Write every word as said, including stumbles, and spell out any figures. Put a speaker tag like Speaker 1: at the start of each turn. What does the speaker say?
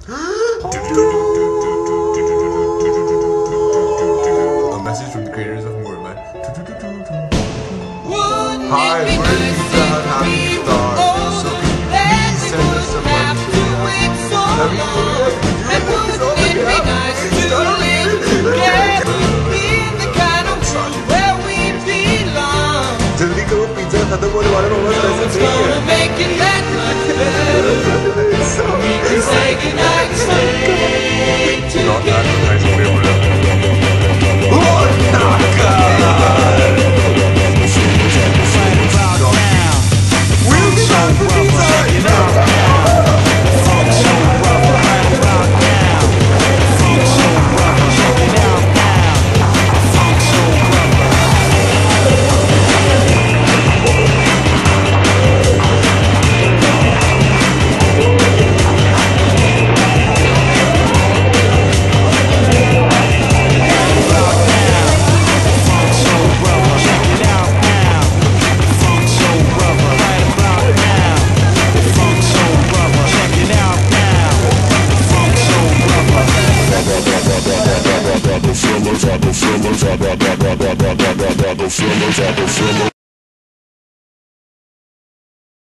Speaker 1: A message from the creators of Moora Man. Hi, we're Pizza Hut Happy Stars. So can you please send us some money to us? I mean, and wouldn't it be nice to live together in the kind of world where we belong? Delika with pizza, I don't want to know what's gonna make it that much better. We can say goodnight and stay together. Not advertising, we were Lord, not God. We'll be back for pizza. Somos, somos, somos, somos, somos, somos, somos, somos, somos,